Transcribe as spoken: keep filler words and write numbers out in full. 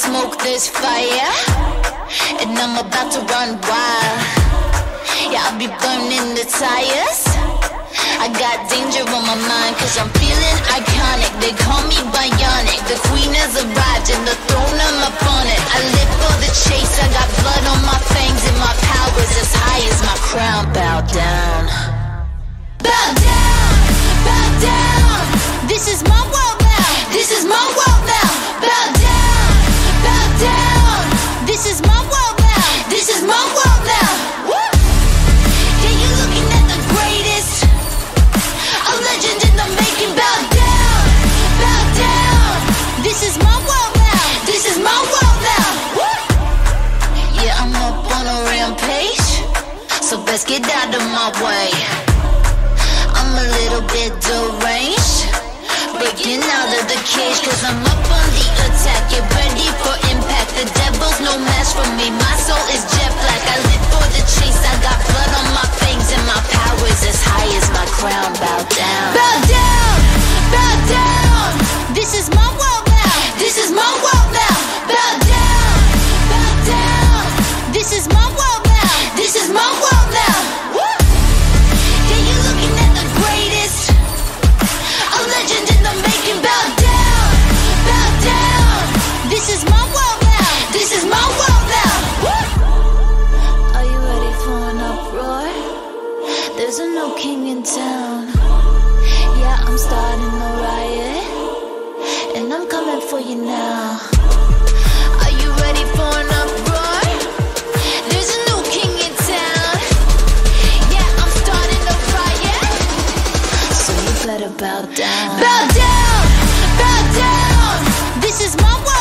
smoke, there's fire, and I'm about to run wild. Yeah, I'll be burning the tires. I got danger on my mind, cause I'm feeling iconic. They call me bionic. The queen has arrived and the throne I'm upon it. I live for the chase, I got blood on my fangs, and my power's as high as my crown. Bow down, bow down, bow down. This is my world now, this is my world now. Bow down, bow down. This is my world now, this is my world now. Woo! Yeah, you're looking at the greatest, a legend in the making. Bow down, bow down. This is my world now, this is my world now. Woo! Yeah, I'm up on a rampage, so best get out of my way. I'm a little bit deranged, breaking out of the cage, cause I'm up on the attack. Get ready for impact, the devil's no match for me. My soul is jet black, I live for the chase. I got blood on my fangs, and my power's as high as my crown. Bow down, bow down, bow down. This is my world now, this is my world now. Bow down, bow down. This is my world now, this is my world now. Woo! Yeah, you're looking at the greatest, a legend in the making. Bow down, bow down. This is my world now, this is my world now. Woo! Are you ready for an uproar? There's a new king in town. Yeah, I'm starting a riot, and I'm coming for you now. Are you ready for an uproar? There's a new king in town. Yeah, I'm starting a riot, so you better bow down. Bow down, bow down. This is my world.